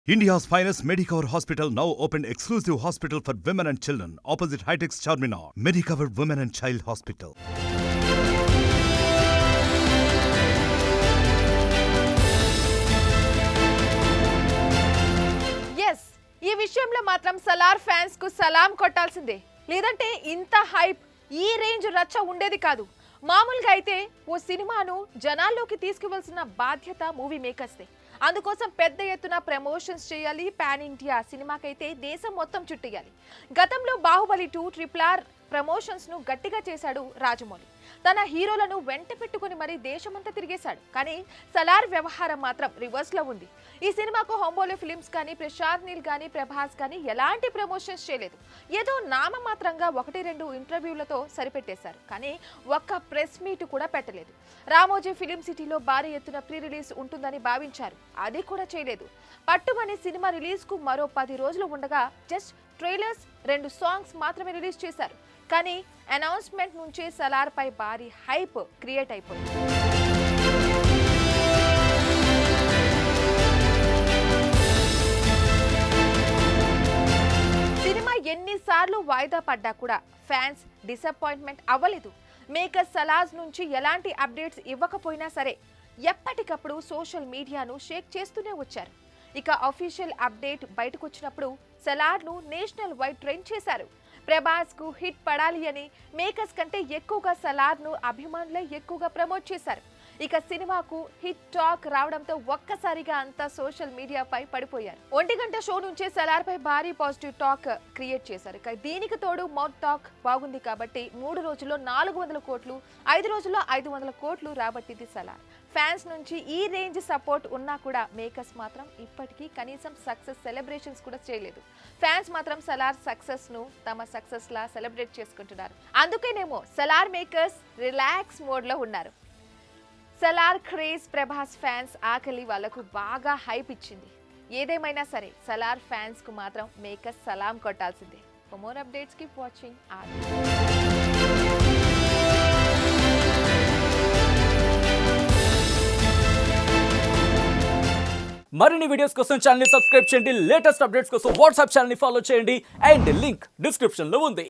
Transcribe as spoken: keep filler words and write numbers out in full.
India's finest Medicover Hospital now opened exclusive hospital for women and children opposite High-Tech's Charminar. Medicover Women and Child Hospital. Yes, ఈ విషయంలో మాత్రం Salaar fans కు సలాం కొట్టాల్సిందే. లేదంటే ఇంత hype ఈ range రచ్చ ఉండేది కాదు. మామూలుగా అయితే ఓ సినిమాను జనాల్లోకి తీసుకువెళ్సిన బాధ్యత మూవీ మేకర్స్దే. అందుకోసం పెద్ద ఎత్తున ప్రమోషన్స్ చేయాలి. పాన్ ఇండియా సినిమాకైతే దేశం మొత్తం చుట్టేయాలి. గతంలో Baahubali two triple R promotions ను గట్టిగా చేశాడు రాజమౌళి. తన హీరోలను వెంట పెట్టుకుని మరీ దేశమంతా తిరిగేశాడు. కానీ సలార్ వ్యవహారం మాత్రం రివర్స్ లో ఉంది. ఈ సినిమాకు హోంబోలే ఫిల్మ్స్ కానీ ప్రశాంత్ నీల్ కానీ ప్రభాస్ కానీ ఎలాంటి ప్రమోషన్స్ చేయలేదు. ఏదో నామమాత్రంగా ఒకటి రెండు ఇంటర్వ్యూలతో సరిపెట్టేశారు. కానీ ఒక్క ప్రెస్ మీట్ కూడా పెట్టలేదు. రామోజీ ఫిలిం సిటీలో భారీ ఎత్తున ప్రీ రిలీజ్ ఉంటుందని భావించారు. అది కూడా చేయలేదు. పట్టుమని సినిమా రిలీజ్ కు మరో పది రోజులు ఉండగా జస్ట్ ట్రైలర్స్, రెండు సాంగ్స్ మాత్రమే రిలీజ్ చేశారు. కానీ అనౌన్స్మెంట్ నుంచే సలార్ పై భారీ హైప్ క్రియేట్ అయిపోయింది. సినిమా ఎన్నిసార్లు వాయిదా పడ్డా కూడా ఫ్యాన్స్ డిసప్పాయింట్మెంట్ అవ్వలేదు. మేకర్స్ సలార్ నుంచి ఎలాంటి అప్డేట్స్ ఇవ్వకపోయినా సరే ఎప్పటికప్పుడు సోషల్ మీడియాను షేక్ చేస్తూనే వచ్చారు. ఇక అఫీషియల్ అప్డేట్ బయటకు వచ్చినప్పుడు సలార్ ను నేషనల్ వైడ్ ట్రెండ్ చేశారు. ప్రభాస్ కు హిట్ పడాలి అని మేకర్స్ కంటే ఎక్కువగా సలార్ ను అభిమానులే ఎక్కువగా ప్రమోట్ చేశారు. ఇక సినిమాకు హిట్ టాక్ రావడంతో ఒక్కసారిగా అంతా సోషల్ మీడియాపై పడిపోయారు. ఒంటి గంట షో నుంచే సలార్ పై భారీ పాజిటివ్ టాక్ క్రియేట్ చేశారు. దీనికి తోడు మౌత్ టాక్ బాగుంది కాబట్టి మూడు రోజుల్లో నాలుగు వందల కోట్లు, ఐదు రోజుల్లో ఐదు వందల కోట్లు రాబట్టింది సలార్. ఫ్యాన్స్ నుంచి ఈ రేంజ్ సపోర్ట్ ఉన్నా కూడా మేకర్స్ మాత్రం ఇప్పటికీ కనీసం సక్సెస్ సెలబ్రేషన్స్ కూడా చేయలేదు. ఫ్యాన్స్ మాత్రం సలార్ సక్సెస్ ను తమ సక్సెస్ లా సెలబ్రేట్ చేసుకుంటున్నారు. అందుకేనేమో సలార్ మేకర్స్ రిలాక్స్ మోడ్ లో ఉన్నారు. సలార్ క్రేజ్ ప్రభాస్ ఫ్యాన్స్ ఆకలి వాళ్లకు బాగా హైప్ ఇచ్చింది. ఏదేమైనా సరే సలార్ ఫ్యాన్స్ కు మాత్రం మేకర్స్ సలాం కొట్టాల్సిందే. For more updates keep watching ఆర్. మరిన్ని వీడియోస్ కోసం ఛానల్ ని సబ్స్క్రైబ్ చేయండి. లేటెస్ట్ అప్డేట్స్ కోసం వాట్సాప్ ఛానల్ ని ఫాలో చేయండి. అండ్ లింక్ డిస్క్రిప్షన్ లో ఉంది.